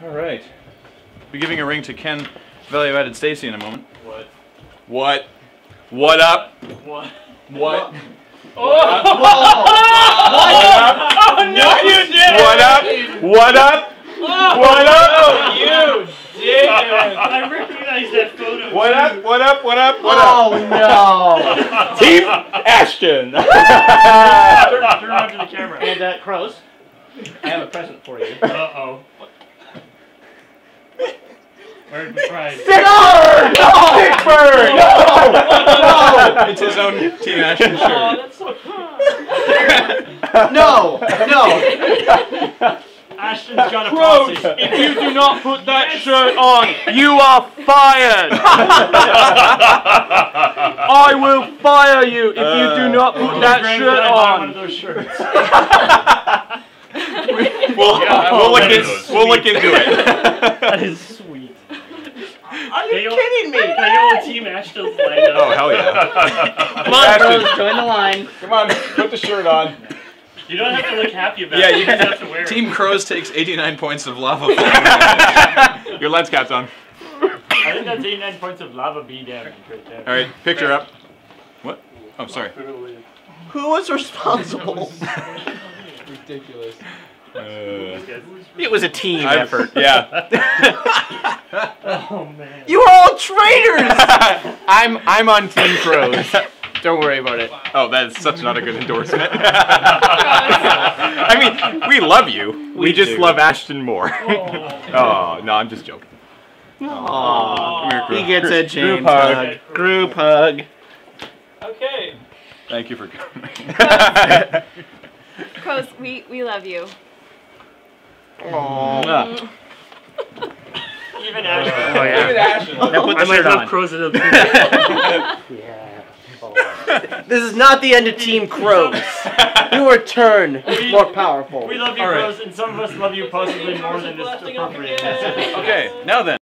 All right. Be giving a ring to Ken Value-Added Stacy in a moment. What? What? What up? What? What? Oh! What up? Oh no, you did! What up? What up? What up? Oh, you did! I recognize that photo. What up? What up? What up? What Oh no! Team Ashton. Turn around to the camera. And Crows, I have a present for you. Uh-oh. Where's the prize? No! No! It's his own Team Ashton shirt. Oh, that's so No! No! Ashton's got a Crows, posse. if you do not put that shirt on, you are fired! I will fire you if you do not put that shirt One on! of those shirts. We'll look into it. That is sweet. Are you kidding me? Can you Team Ashton's line up? Oh, hell yeah. Come on, Crows, join the line. Come on, put the shirt on. You don't have to look happy about Yeah, it. you just have to wear Team it. Crows takes 89 points of lava. Your lens cap's on. I think that's 89 points of lava bee damage right there. All right, picture up. What? Oh, sorry. Who was responsible? Ridiculous. It was a team effort. Yeah. Oh man. You are all traitors! I'm on Team Crows. Don't worry about it. Oh, that is such not a good endorsement. I mean, we love you. We just love Ashton more. Oh, no, I'm just joking. Aww. He gets a James Group hug. hug. Group hug. Okay. Thank you for coming. Crows, we love you. Aww. Even Ashton. Oh, yeah. Even Ashton. Now put the I might shirt have on. crows in a This is not the end of Team Crows. You return more powerful. We love you, All right. Crows, and some of us love you possibly more than is appropriate. Okay, now then.